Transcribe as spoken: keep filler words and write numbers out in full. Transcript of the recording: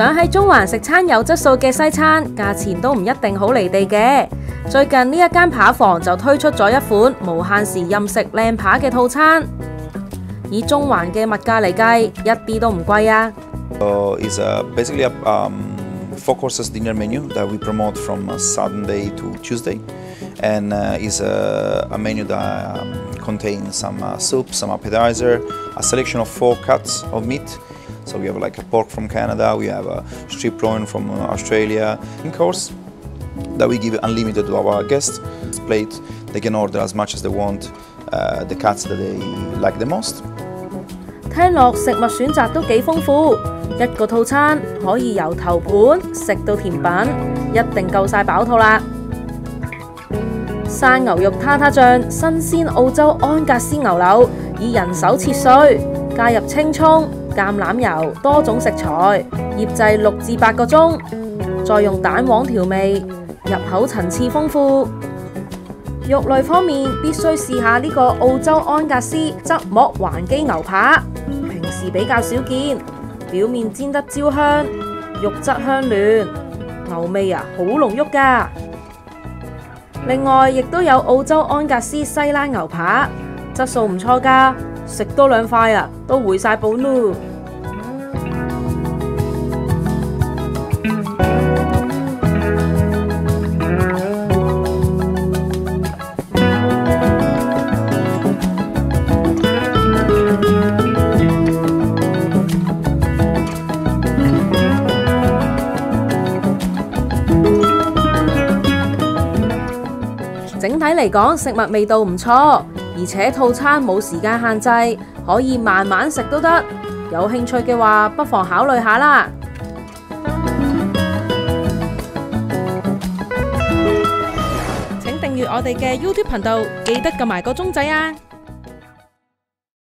想喺中環食餐有質素嘅西餐，價錢都唔一定好離地嘅。最近呢一間扒房就推出咗一款無限時任食靚扒嘅套餐，以中環嘅物價嚟計，一啲都唔貴啊。 So it's a, basically a um, four courses dinner menu that we promote from uh, Sunday to Tuesday, and uh, is a, a menu that um, contains some uh, soup, some appetizer, a selection of four cuts of meat. So we have like a pork from Canada, we have a strip loin from uh, Australia. In course, that we give unlimited to our guests. This plate, they can order as much as they want, uh, the cuts that they like the most. 聽落食物選擇都幾豐富，一個套餐可以由頭盤食到甜品，一定夠晒飽肚啦！生牛肉塔塔醬，新鮮澳洲安格斯牛柳，以人手切碎，加入青葱、橄欖油、多種食材，醃製六至八個鐘，再用蛋黃調味，入口層次豐富。肉類方面，必須試下呢個澳洲安格斯側膜環基牛扒，平時比較少見，表面煎得焦香，肉質香嫩，牛味啊好濃郁㗎。另外，亦都有澳洲安格斯西拉牛扒，質素唔錯㗎，食多兩塊啊都回晒本咯。整體嚟講，食物味道唔錯，而且套餐冇時間限制，可以慢慢食都得。有興趣嘅話，不妨考慮下啦。請訂閱我哋嘅 YouTube 頻道，記得撳埋個鐘仔啊！